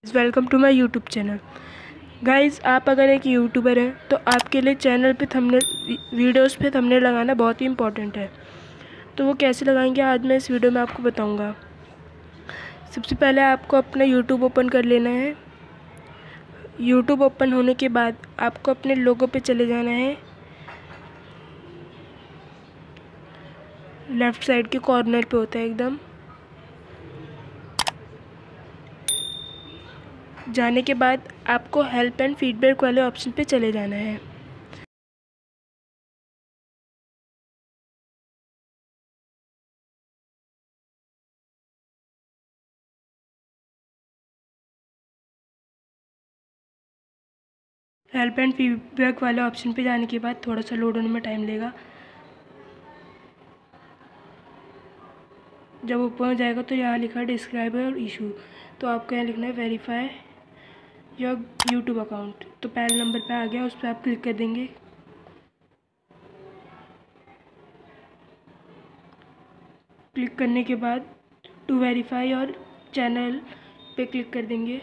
Welcome to my YouTube channel. Guys, आप अगर एक यूट्यूबर हैं तो आपके लिए चैनल पे थंबनेल वीडियोस पे थंबनेल लगाना बहुत ही इम्पोर्टेंट है। तो वो कैसे लगाएंगे आज मैं इस वीडियो में आपको बताऊंगा। सबसे पहले आपको अपना यूट्यूब ओपन कर लेना है। यूट्यूब ओपन होने के बाद आपको अपने लोगो पे चले जाना है। लेफ़्ट साइड के कॉर्नर पे होता है एकदम। जाने के बाद आपको हेल्प एंड फीडबैक वाले ऑप्शन पे चले जाना है। हेल्प एंड फीडबैक वाले ऑप्शन पे जाने के बाद थोड़ा सा लोड होने में टाइम लेगा। जब ऊपर हो जाएगा तो यहाँ लिखा है डिस्क्राइब योर इशू, तो आपको यहाँ लिखना है वेरीफाई योर यूट्यूब अकाउंट। तो पहले नंबर पे आ गया, उस पर आप क्लिक कर देंगे। क्लिक करने के बाद टू वेरीफाई योर चैनल पे क्लिक कर देंगे।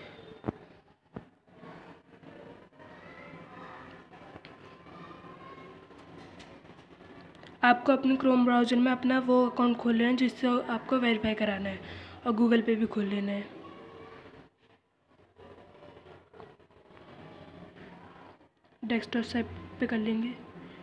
आपको अपने क्रोम ब्राउज़र में अपना वो अकाउंट खोल लेना है जिससे आपको वेरीफाई कराना है, और गूगल पे भी खोल लेना है। डेस्कटॉप साइट पे कर लेंगे।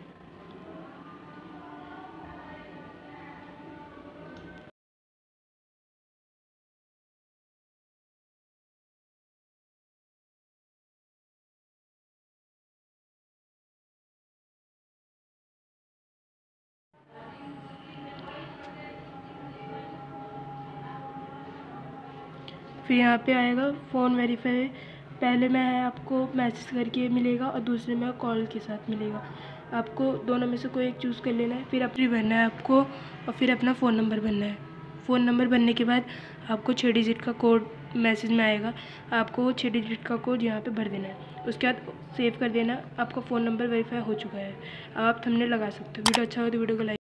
फिर यहाँ पे आएगा फ़ोन वेरीफाई। पहले में है आपको मैसेज करके मिलेगा और दूसरे में कॉल के साथ मिलेगा। आपको दोनों में से कोई एक चूज़ कर लेना है। फिर अपनी भरना है आपको, और फिर अपना फ़ोन नंबर भरना है। फ़ोन नंबर भरने के बाद आपको 6 डिजिट का कोड मैसेज में आएगा। आपको वो 6 डिजिट का कोड यहाँ पे भर देना है। उसके बाद सेव कर देना। आपका फ़ोन नंबर वेरीफाई हो चुका है। आप थंबनेल लगा सकते हो। वीडियो अच्छा हो तो वीडियो को लाइक